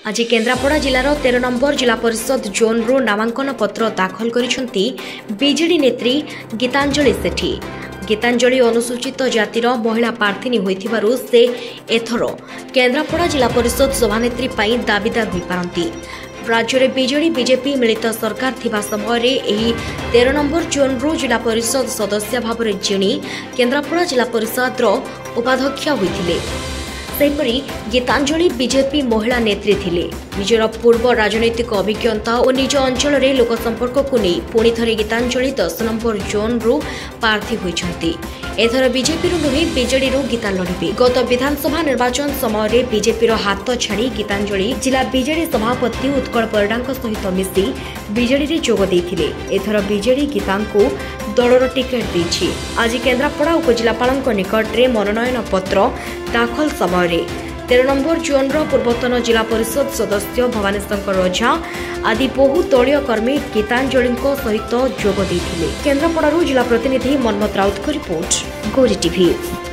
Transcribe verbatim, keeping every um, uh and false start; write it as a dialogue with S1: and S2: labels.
S1: आज केन्द्रापड़ा जिलार तेरह नंबर जिला परिषद जोन रु नामांकन पत्र दाखल करिसेंती बीजेडी नेत्री गीतांजलि सेठी। गीतांजलि अनुसूचित जातिर महिला प्रार्थी होइथिबारु से एथर केन्द्रापड़ा जिला परिषद सभानेत्री पाई दाबीदार होई पारंती। राज्य में बीजेडी बीजेपी मिलित सरकार थिबा समय एही तेरह नंबर जोन रु जिला परिषद सदस्य भाव में जिणी केन्द्रापड़ा जिला परिषद उपाध्यक्ष होइथिले। सेपरी गीतांजलि बीजेपी महिला नेत्री थिले। निजर पूर्व राजनैतिक अभिज्ञता और निज अंचल में लोक संपर्क को नहीं पुणी थे गीतांजलि दस नंबर जोन रु प्रार्थी होइछंती। एथर बीजेपी नुहे बीजेडी गीता लड़े। गत विधानसभा निर्वाचन समय बीजेपी हाथ छाड़ी गीतांजलि जिला बीजेडी सभापति उत्कल परिडा सहित मिसी बीजेडी जोग देथिले। एथर बीजेडी गीता को दलर टिकेट देछि। आज केन्द्रापड़ा उपजिलापाल निकट में मनोनयन पत्र दाखल समय तेरह नंबर जोन पूर्वतन जिला परिषद सदस्य भवानीशंकर रझा आदि बहु दलीय कर्मी गीतांजलि सहित जोग देथिले। केन्द्रापड़ारू जिला प्रतिनिधि मनमत राउत को रिपोर्ट, गोरी टीवी।